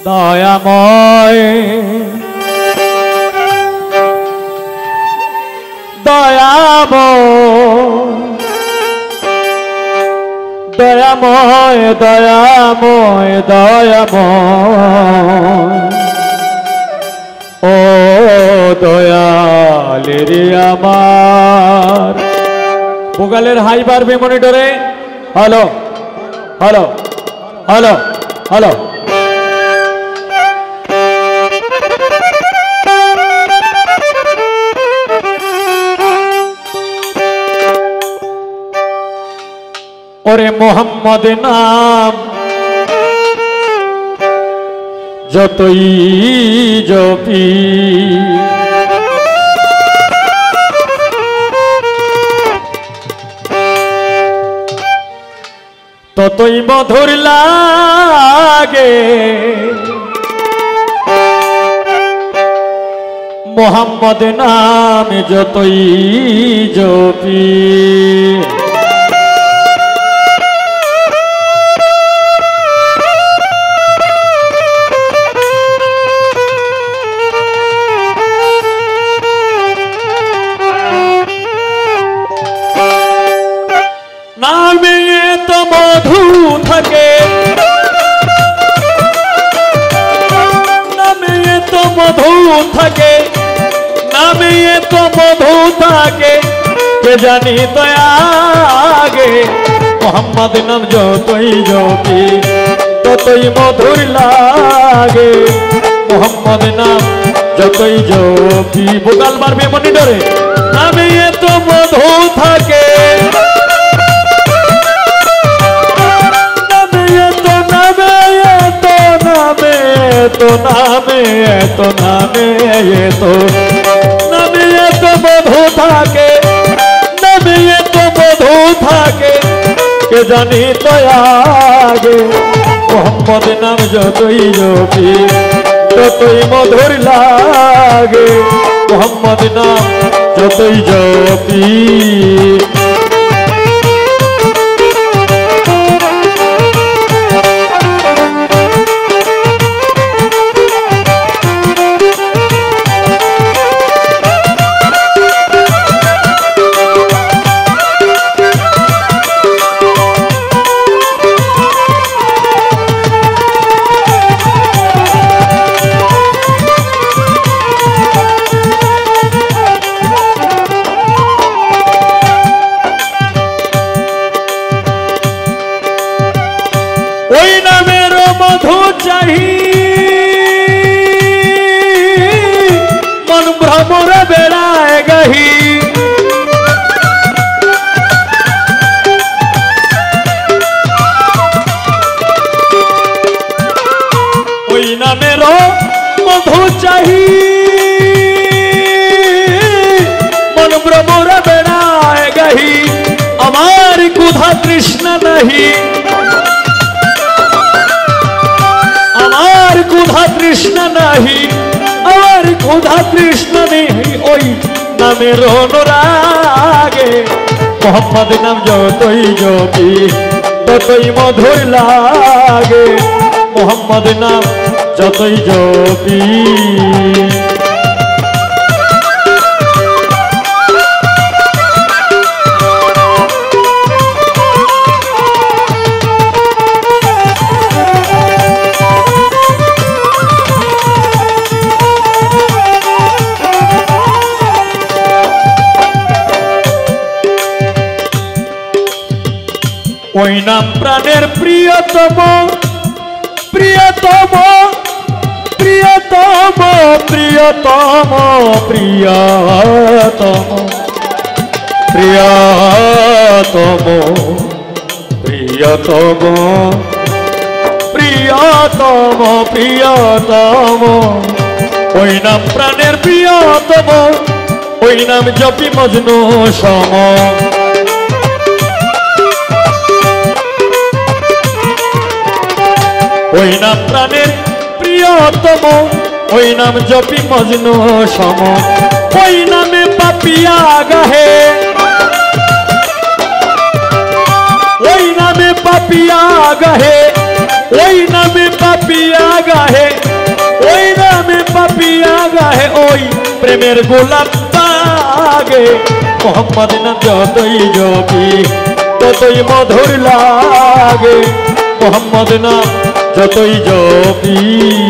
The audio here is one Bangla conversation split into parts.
দয়াময় দয়াময় দয়াময় দয়াময় দয়াময় ও দয়ালেরে আমার ভোকালের হাই বাড়বে মনিটরে। হ্যালো হ্যালো হ্যালো হ্যালো ওরে মোহাম্মদ নাম যতই জপি ততই মধুর লাগে মোহাম্মদ নাম যতই জপি নামে তো মধু থাকে নামে তো মধু থাকে নামে তো মধু থাকে কে জানি তো আগে মোহাম্মদ নাম যতই জপি ততই মধুর লাগে মোহাম্মদ নাম যতই জপি ভোকাল মারবে মনিটরে নামে তো মধু থাকে तो नामे तो नामे तो नामे तो मधु थाके नामे तो मधु थाके के जानी तो आगे मोहम्मद नाम যতই জপি ততই মধুর লাগে মোহাম্মদ নাম যতই জপি ওই নামের মধু চাহি মন ভ্রমরে বেড়ায় গাহি ওই নামের মধু চাহি মন ভ্রমরে বেড়ায় গাহি আমার ক্ষুধা তৃষ্ণা নাহি ক্ষুধা তৃষ্ণা নাহি আর ক্ষুধা তৃষ্ণা নেই ওই নামের অনুরাগে মোহাম্মদ নাম যতই জপি ততই মধুর লাগে মোহাম্মদ নাম যতই জপি ওই নাম প্রাণের প্রিয়তম প্রিয়তম প্রিয়তম প্রিয়তম প্রিয়তম প্রিয়তম প্রিয়তম প্রিয়তম প্রিয়তম ওই নাম প্রাণের প্রিয়তম ওই নাম জপি মজনু সম ওই নাম প্রাণের প্রিয়তম ওই নাম জপি মজনু সম ওই নামে পাপিয়া গাহে ওই নামে পাপিয়া গাহে ওই নামে পাপিয়া গাহে রাহে ওই প্রেমের গোলাপ বাগে মোহাম্মদ নাম যতই জপি ততই মধুর লাগে মোহাম্মদ নাম যতই জপি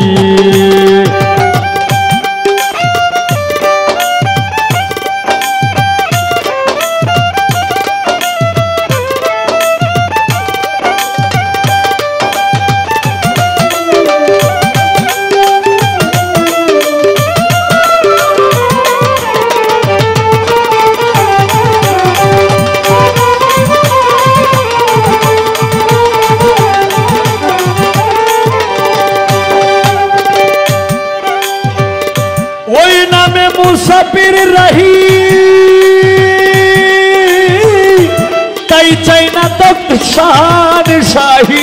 मुसाफिर रही तई चाइना तख्त शान शाही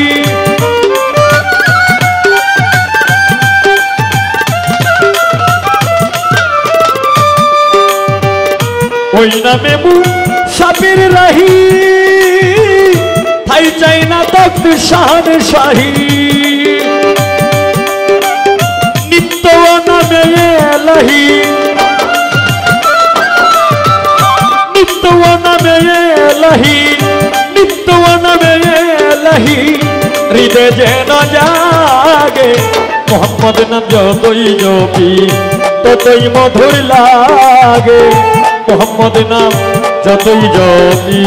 ওই নামে মুসাফির রহি তাই চাইনা তখ্ত শান শাহি নিত্য নামে এলাহি হৃদয় যেন জাগে মোহাম্মদ নাম যতই জপি ততই মধুর লাগে মোহাম্মদ নাম যতই জপি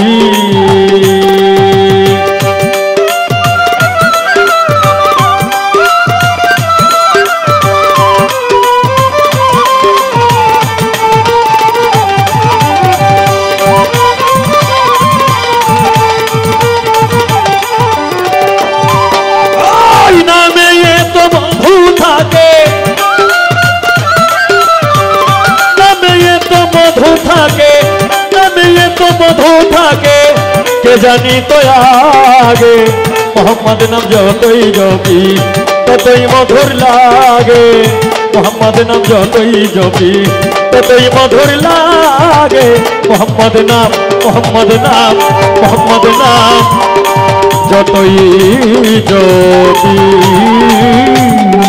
মধু থাকে কে জানি তো আগে মোহাম্মদ নাম যতই জপি ততই মধুর লাগে মোহাম্মদ নাম যতই জপি ততই মধুর লাগে মোহাম্মদ নাম যতই জপি